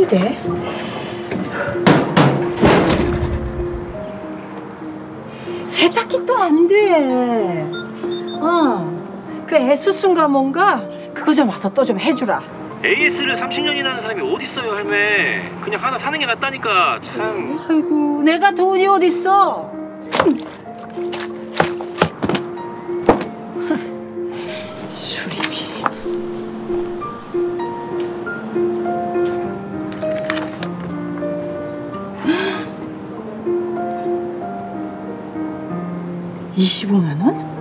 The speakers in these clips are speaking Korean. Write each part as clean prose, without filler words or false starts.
돼? 세탁기 또 안 돼. 그 에스순가 뭔가 그거 좀 와서 또 좀 해주라. AS를 30년이나 하는 사람이 어딨어요, 할매. 그냥 하나 사는 게 낫다니까, 참. 아이고, 내가 돈이 어딨어. 수리비. $25,000원?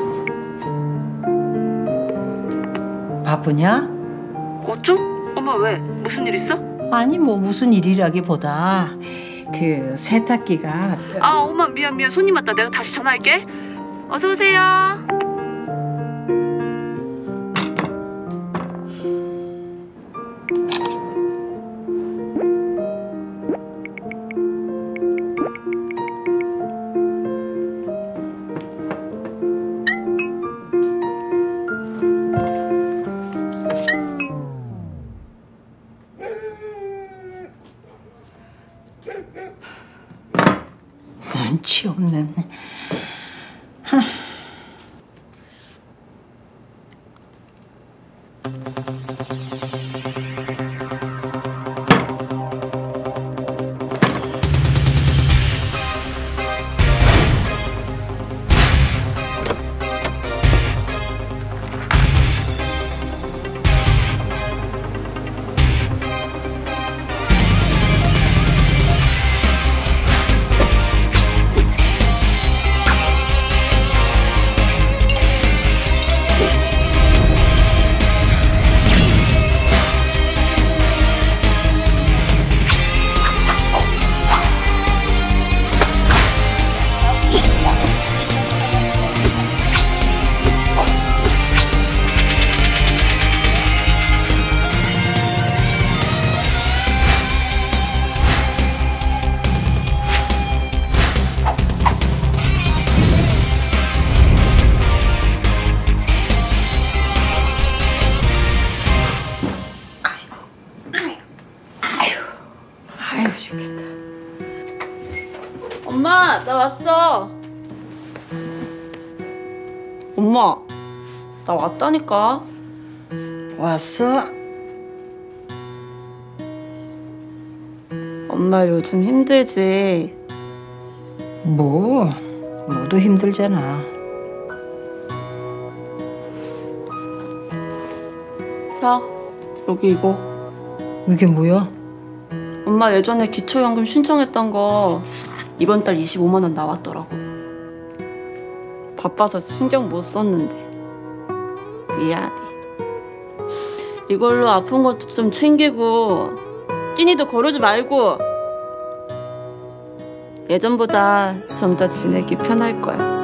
바쁘냐? 어쩜? 엄마 왜? 무슨 일 있어? 아니 뭐 무슨 일이라기보다 그 세탁기가 아 엄마 미안 손님 왔다. 내가 다시 전화할게. 어서 오세요. 눈치 없는. 아유 죽겠다. 엄마 나 왔어. 엄마 나 왔다니까. 왔어? 엄마 요즘 힘들지? 뭐 너도 힘들잖아. 자 여기 이거. 이게 뭐야? 엄마 예전에 기초연금 신청했던 거 이번 달 25만 원 나왔더라고. 바빠서 신경 못 썼는데 미안해. 이걸로 아픈 것도 좀 챙기고 끼니도 거르지 말고 예전보다 좀 더 지내기 편할 거야.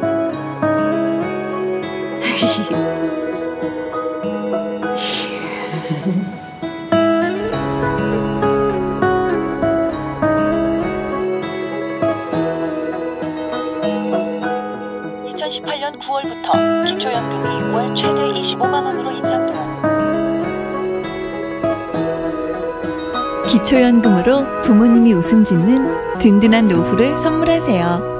2018년 9월부터 기초연금이 월 최대 25만 원으로 인상돼요. 기초연금으로 부모님이 웃음 짓는 든든한 노후를 선물하세요.